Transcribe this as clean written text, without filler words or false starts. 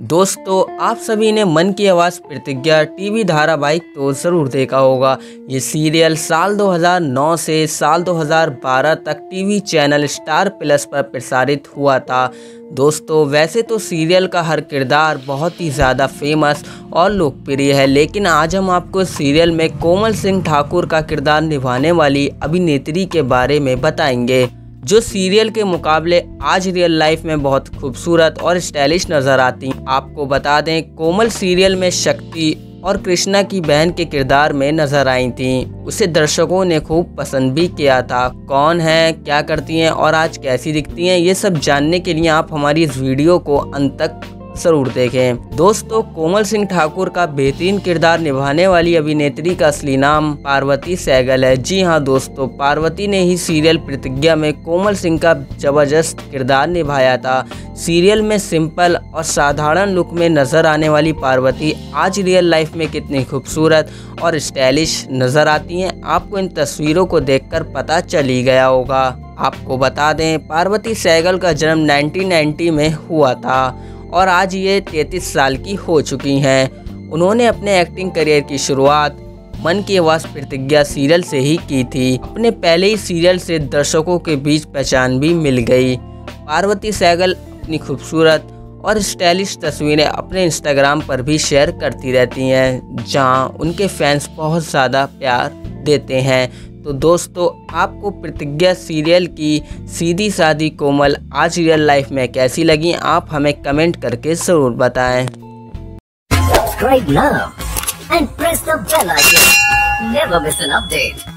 दोस्तों, आप सभी ने मन की आवाज़ प्रतिज्ञा टीवी धारावाहिक तो ज़रूर देखा होगा। ये सीरियल साल 2009 से साल 2012 तक टीवी चैनल स्टार प्लस पर प्रसारित हुआ था। दोस्तों, वैसे तो सीरियल का हर किरदार बहुत ही ज़्यादा फेमस और लोकप्रिय है, लेकिन आज हम आपको सीरियल में कोमल सिंह ठाकुर का किरदार निभाने वाली अभिनेत्री के बारे में बताएंगे, जो सीरियल के मुकाबले आज रियल लाइफ में बहुत खूबसूरत और स्टाइलिश नजर आती। आपको बता दें, कोमल सीरियल में शक्ति और कृष्णा की बहन के किरदार में नजर आई थी। उसे दर्शकों ने खूब पसंद भी किया था। कौन है, क्या करती हैं और आज कैसी दिखती हैं, ये सब जानने के लिए आप हमारी इस वीडियो को अंत तक जरूर देखें। दोस्तों, कोमल सिंह ठाकुर का बेहतरीन किरदार निभाने वाली अभिनेत्री का असली नाम पार्वती सहगल है। जी हां दोस्तों, पार्वती ने ही सीरियल प्रतिज्ञा में कोमल सिंह का जबरदस्त किरदार निभाया था। सीरियल में सिंपल और साधारण लुक में नजर आने वाली पार्वती आज रियल लाइफ में कितनी खूबसूरत और स्टाइलिश नजर आती हैं, आपको इन तस्वीरों को देखकर पता चल ही गया होगा। आपको बता दें, पार्वती सहगल का जन्म 1990 में हुआ था और आज ये 33 साल की हो चुकी हैं। उन्होंने अपने एक्टिंग करियर की शुरुआत मन की आवाज़ प्रतिज्ञा सीरियल से ही की थी। अपने पहले ही सीरियल से दर्शकों के बीच पहचान भी मिल गई। पार्वती सहगल अपनी खूबसूरत और स्टाइलिश तस्वीरें अपने इंस्टाग्राम पर भी शेयर करती रहती हैं, जहां उनके फैंस बहुत ज़्यादा प्यार देते हैं। तो दोस्तों, आपको प्रतिज्ञा सीरियल की सीधी सादी कोमल आज रियल लाइफ में कैसी लगी, आप हमें कमेंट करके ज़रूर बताएं। Subscribe now and press the bell icon. Never miss an update.